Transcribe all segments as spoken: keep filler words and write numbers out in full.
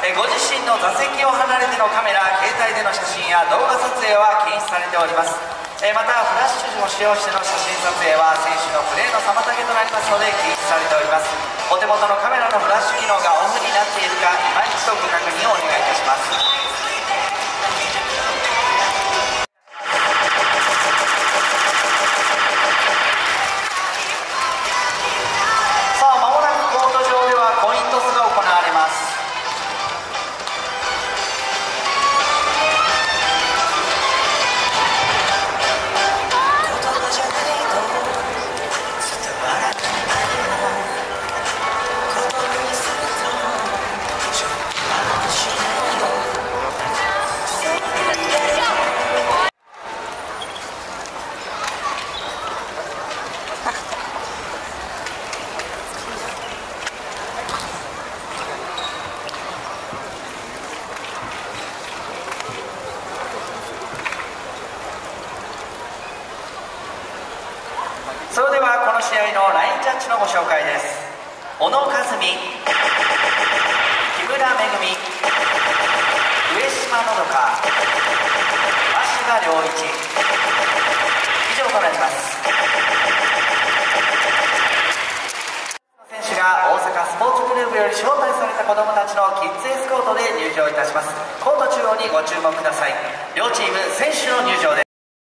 えご自身の座席を離れてのカメラ、携帯での写真や動画撮影は禁止されております。えまたフラッシュを使用しての写真撮影は選手のプレーの妨げとなりますので禁止されております。お手元のカメラのフラッシュ機能がオフになっているか今一度ご確認をお願いいたします。さあ、間もなくコート上ではコイントスが行われます。それではこの試合のラインジャッジのご紹介です。小野和美、木村恵、上島のどか、芦賀良一、以上となります。選手が大阪スポーツグループより招待された子どもたちのキッズエスコートで入場いたします。コート中央にご注目ください。両チーム選手の入場です。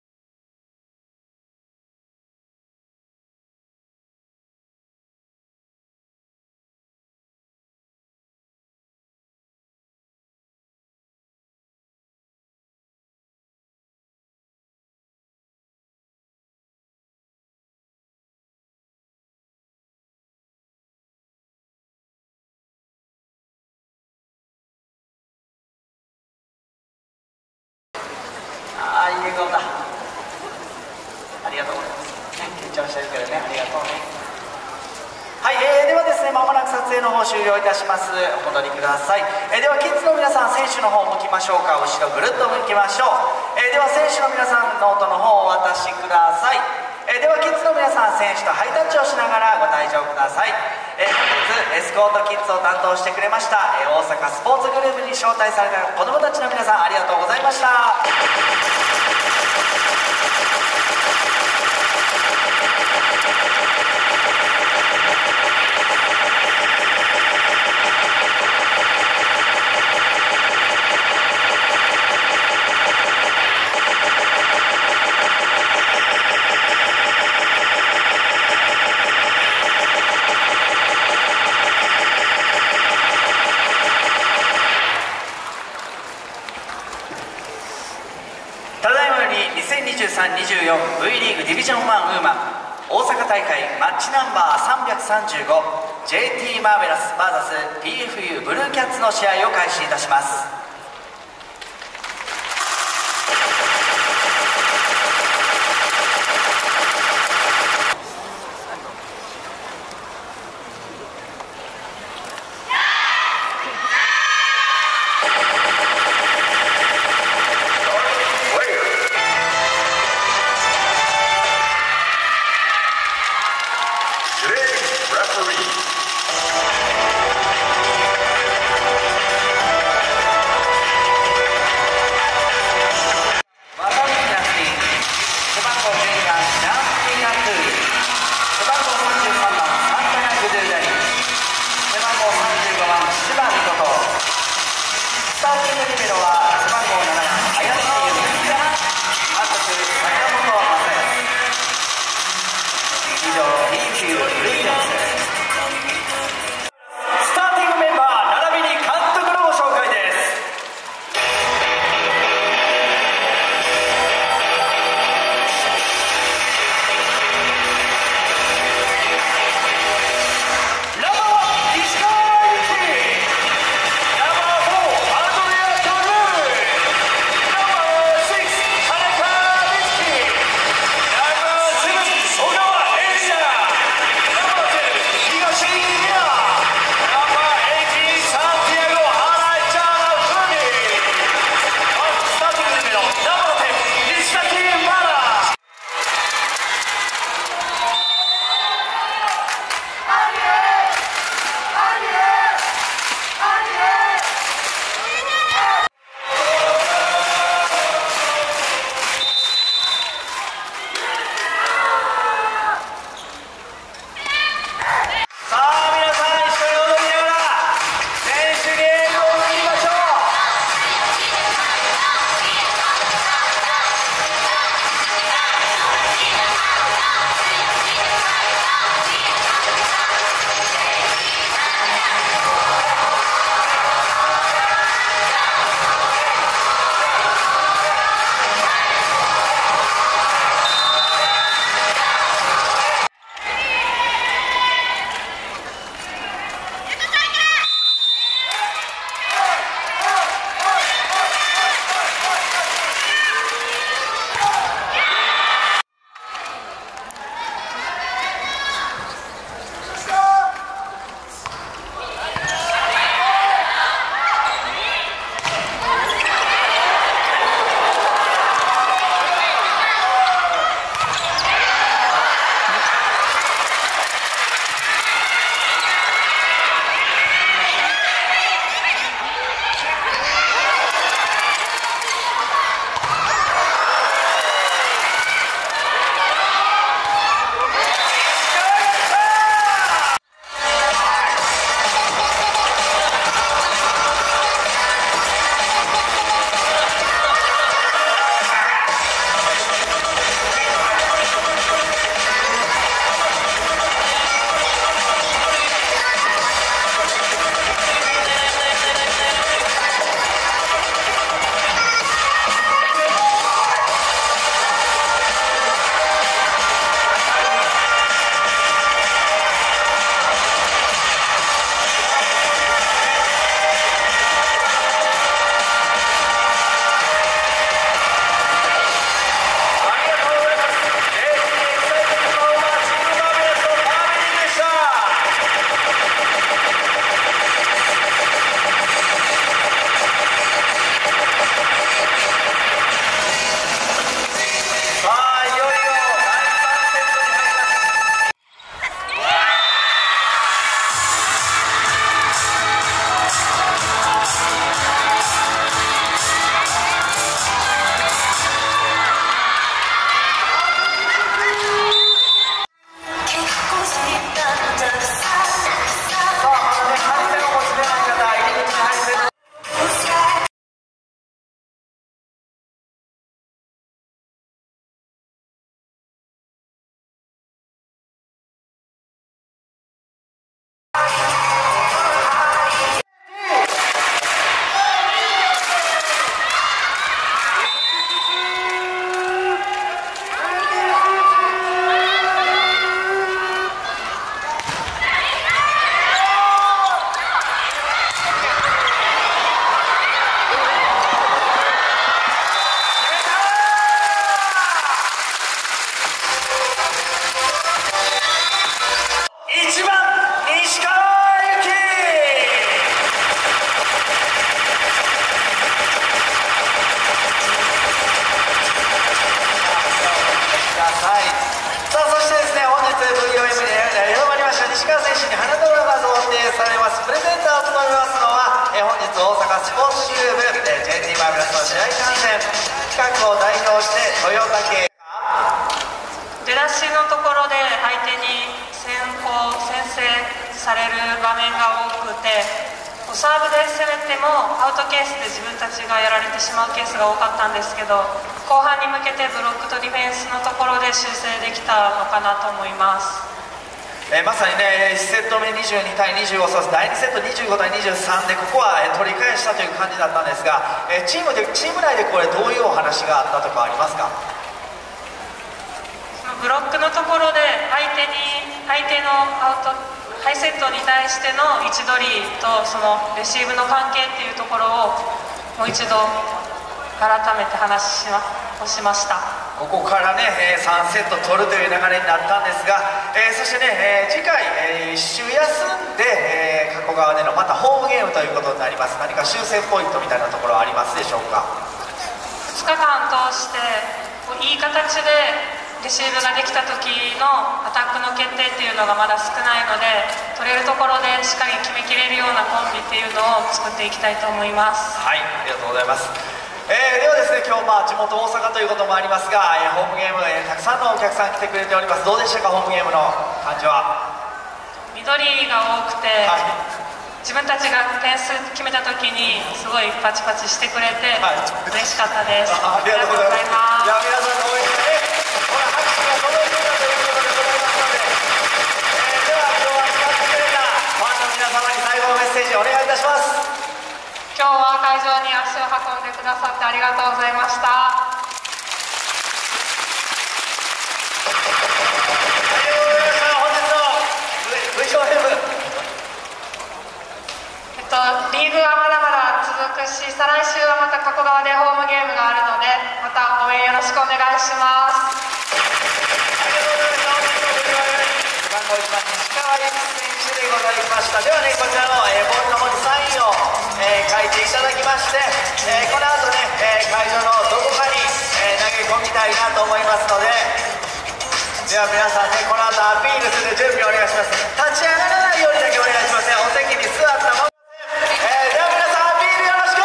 ああ、いい笑顔だ。ありがとうございます。緊張してるけどね、ありがとうね。はい、えー、ではですね、まもなく撮影の方終了いたします。お戻りください。えー、ではキッズの皆さん、選手の方向きましょうか。後ろぐるっと向きましょう。えー、では選手の皆さん、ノートの方をお渡しください。えー、ではキッズの皆さん、選手とハイタッチをしながらご退場ください。えー、本日エスコートキッズを担当してくれました、えー、大阪スポーツグループに招待された子どもたちの皆さん、ありがとうございました。にせんにじゅうさん にじゅうよん ブイ リーグディビジョンワンウーマン大阪大会マッチナンバーさんびゃくさんじゅうご ジェーティー マーベラス ブイエス ピーエフユー ブルーキャッツの試合を開始いたします。 実大阪スポーツクルーブ ジェイティー マーベラスの試合観戦企画を代表してトヨタ系出だしのところで相手に先行先制される場面が多くて、サーブで攻めてもアウトケースで自分たちがやられてしまうケースが多かったんですけど、後半に向けてブロックとディフェンスのところで修正できたのかなと思います。 えー、まさにね、いちセット目にじゅうにたいにじゅうご、そうです、だいにセットにじゅうごたいにじゅうさんでここは、えー、取り返したという感じだったんですが、えー、チームでチーム内でこれどういうお話があったとかありますか？ ブロックのところで相手に相手のアウトハイセットに対しての位置取りとそのレシーブの関係っていうところをもう一度改めて話をしました。 ここからね、えー、さんセット取るという流れになったんですが、えー、そしてね、えー、次回、えー、一週休んで、えー、加古川でのまたホームゲームということになります。何か修正ポイントみたいなところはありますでしょうか？ ふつかかん通していい形でレシーブができた時のアタックの決定っていうのがまだ少ないので、取れるところでしっかり決めきれるようなコンビっていうのを作っていきたいと思います。 はい、ありがとうございます。えー、ではですね、今日まあ地元大阪ということもありますが、えー、ホームゲーム、えー、たくさんのお客さん来てくれております。どうでしたか、ホームゲームの感じは？ 緑が多くて、はい、自分たちが点数決めた時にすごいパチパチしてくれて、はい、嬉しかったです。 ありがとうございます。いや、皆さんの応援がね、ほら拍手が届いていたということでございますので、えー、では今日は使ってくれたファンの皆様に最後のメッセージお願いいたします。 今日は会場に足を運んでくださってありがとうございました。リーグはまだまだ続くし、再来週はまた加古川でホームゲームがあるので、また応援よろしくお願いします。 ありがとうございました。背番号いちばん西川由美選手でございました。ではね、こちらの、えー、ボールの方にサインを、えー、書いていただきまして、えー、この後ね、えー、会場のどこかに、えー、投げ込みたいなと思いますので、では皆さんね、この後アピールする準備をお願いします。立ち上がらないようにだけお願いしますね。お席に座ったまま、えー、では皆さんアピールよろしく。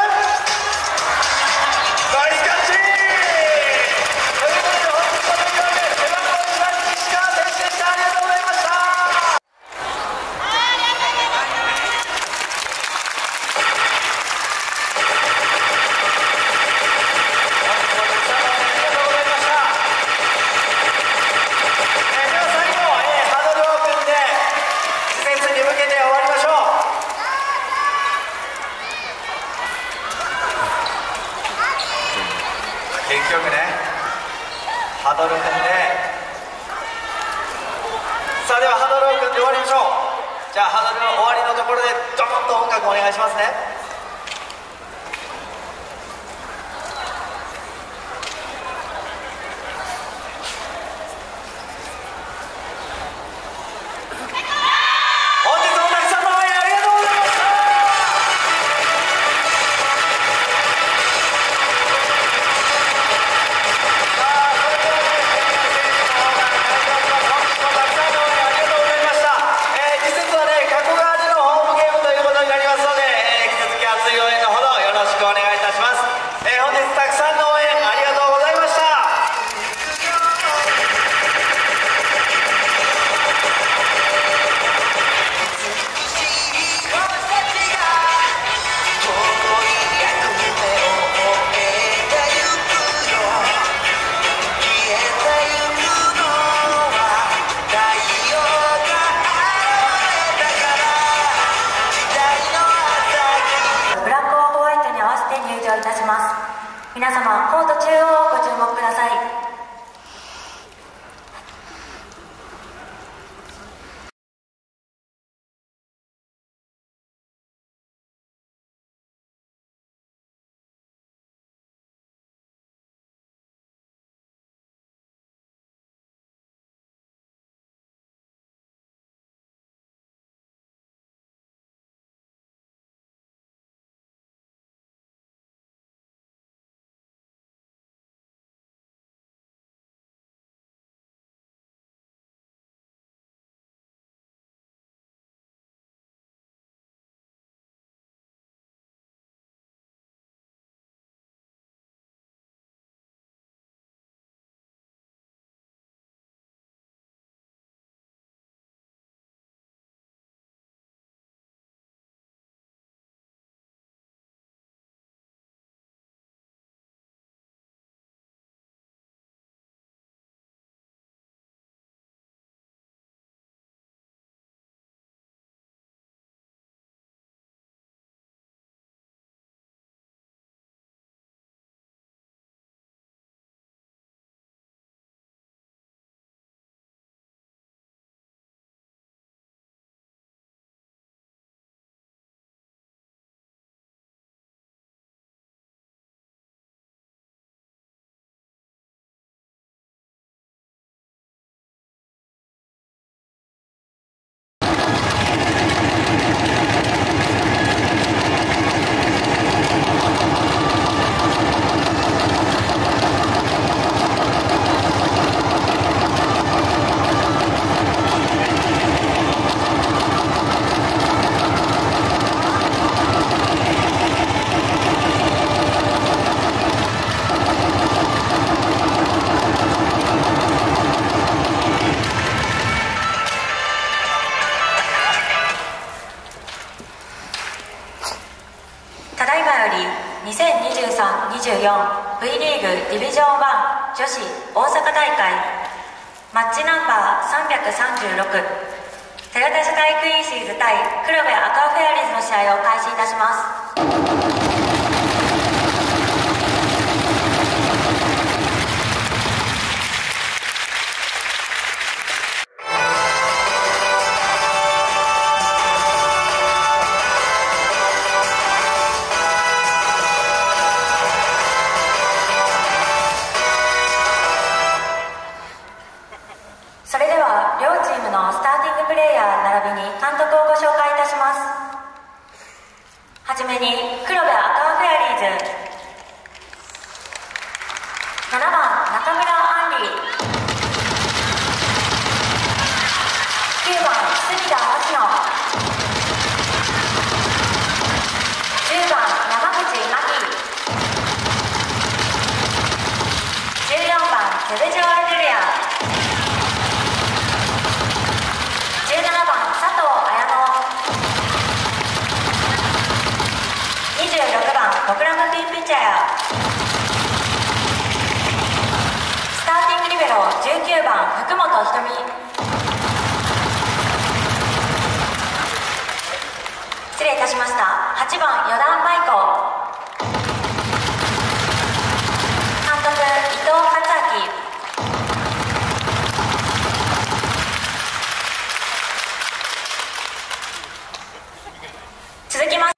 バリカッチーということで、本日の出場で背番号いちばん西川選手でした。ありがとうございました。結局ね、ハドル組んで、さあではハドルを組んで終わりましょう。じゃあハドルの終わりのところでドーンと音楽お願いしますね。 じゅうよん ブイ リーグディビジョンワン女子大阪大会マッチナンバーさんびゃくさんじゅうろくトヨタ社会クイーンシーズ対黒部アクアフェアリーズの試合を開始いたします。それでは両チームのスターティングプレーヤー並びに監督をご紹介いたします。はじめに黒部アクアフェアリーズななばん中村あんりきゅうばん隅田牧野じゅうばん山口真希じゅうよんばんセベジョア・ジュリアじゅうななばん佐藤綾乃にじゅうろくばん小倉ムフィン・ピッチャヤスターティングリベロじゅうきゅうばん福本ひとみ失礼いたしましたはちばん四段舞子監督伊藤克明続きます。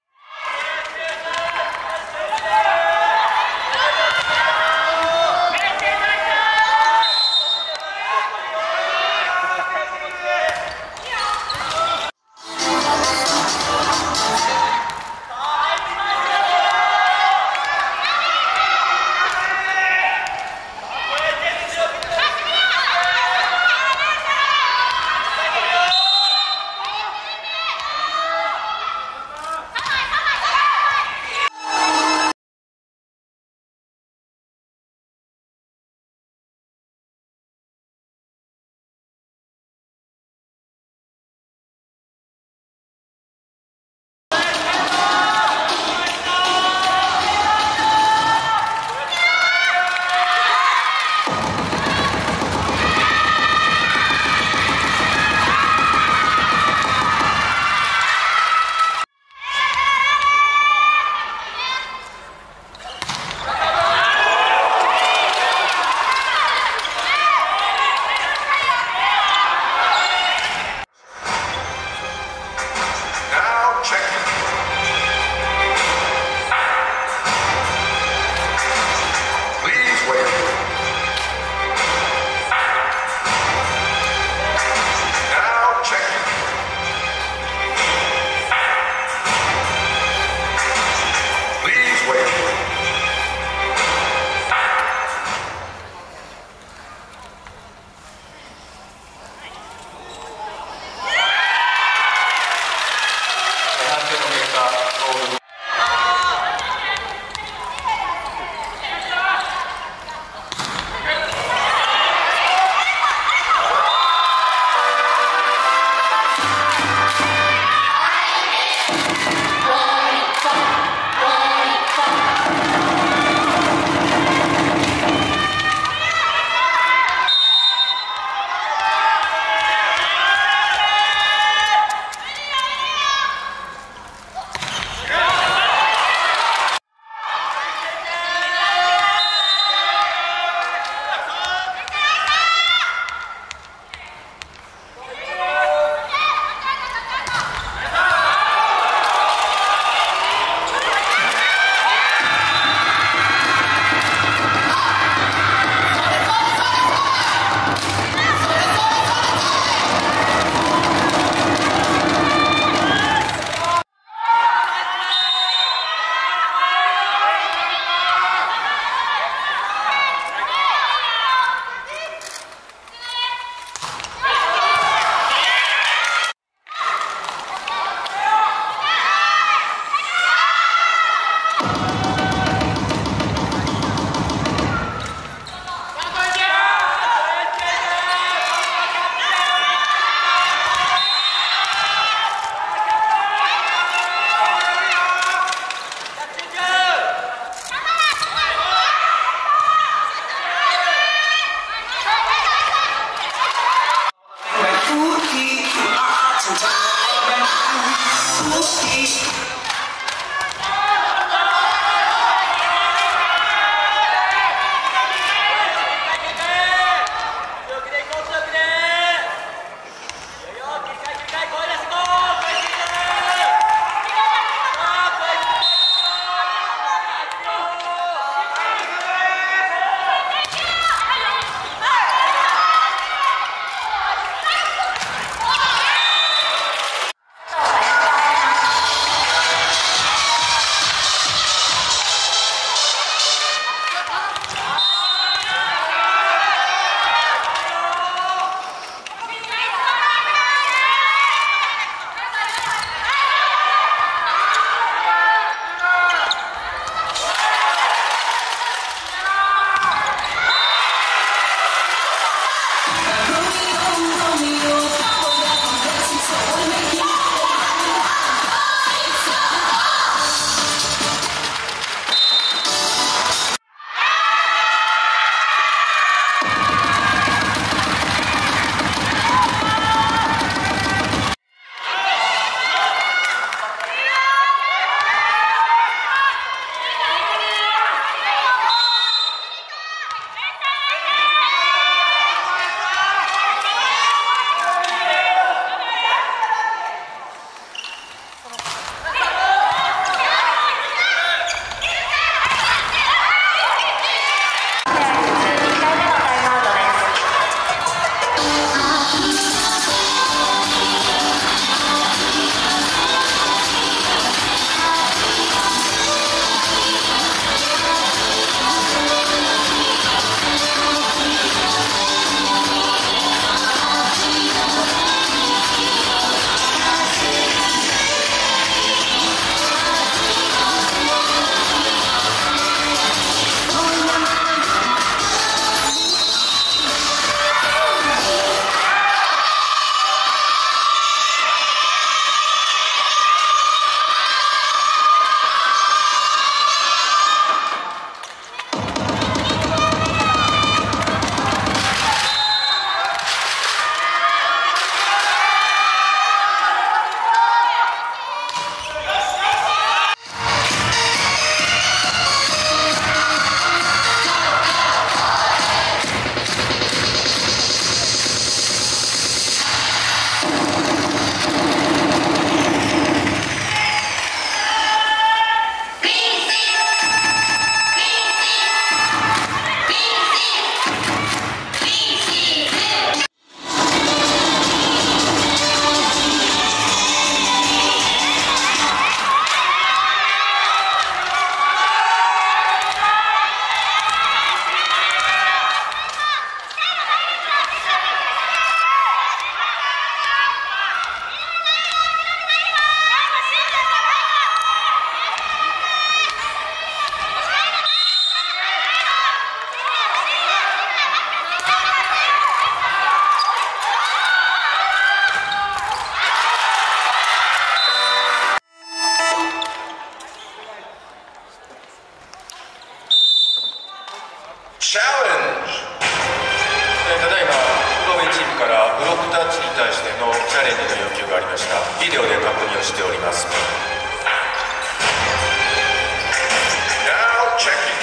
チャレンジ。ただいま福留チームからブロックタッチに対してのチャレンジの要求がありました。ビデオで確認をしております。Now checking.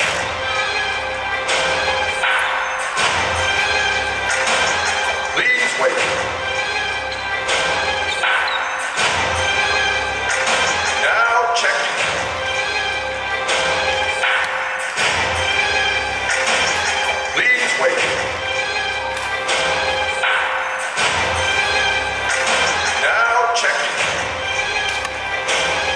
Please wait. Now checking. Please wait. Now checking.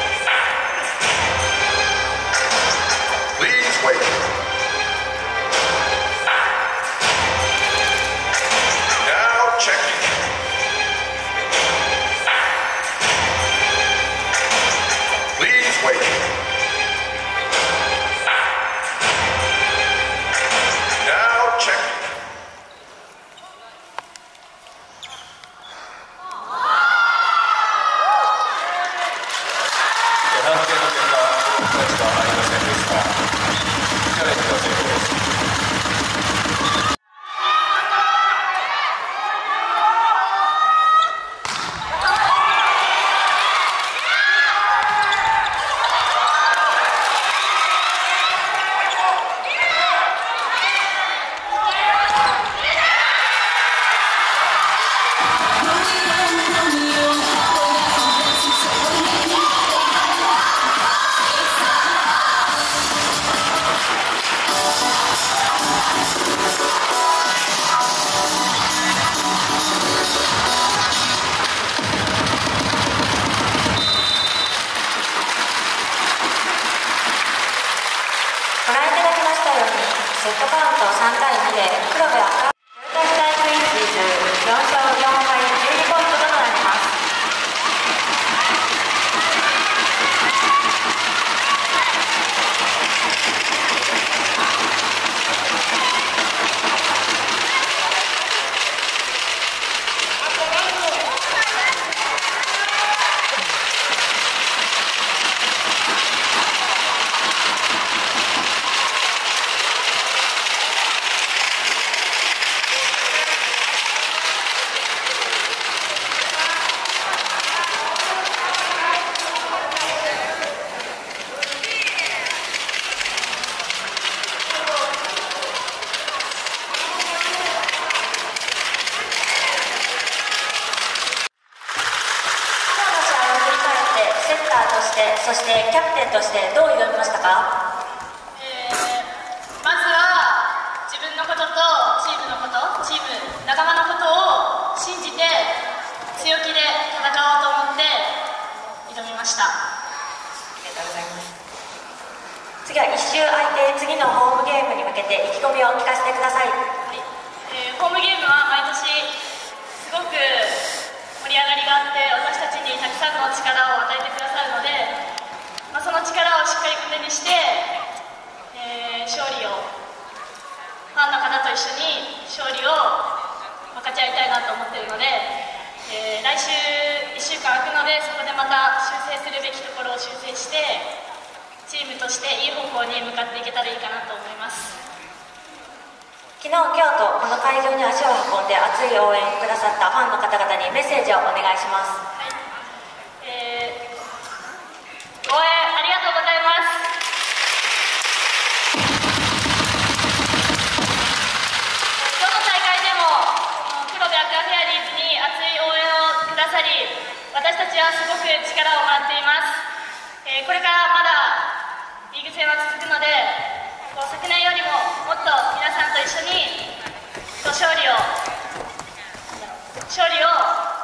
してそしてキャプテンとしてどう挑みましたか？ えー、まずは自分のこととチームのことチーム仲間のことを信じて強気で戦おうと思って挑みました。 ありがとうございます。次はいっ週空いて次のホームゲームに向けて意気込みを聞かせてください。 はい、えー、ホームゲームは毎年すごく盛り上がりがあって私たちにたくさんの力を与えてくださるので、まあ、その力をしっかり糧にして、えー、勝利をファンの方と一緒に勝利を分かち合いたいなと思っているので、えー、来週いっしゅうかん空くのでそこでまた修正するべきところを修正してチームとしていい方向に向かっていけたらいいかなと思います。 昨日、今日とこの会場に足を運んで熱い応援くださったファンの方々にメッセージをお願いします。 はい、えー、応援ありがとうございます。どの大会でも黒部アクアフェアリーズに熱い応援をくださり私たちはすごく力をもらっています。えー、これからまだリーグ戦は続くのでこう昨年よりももっと皆さんと一緒に勝利を勝利を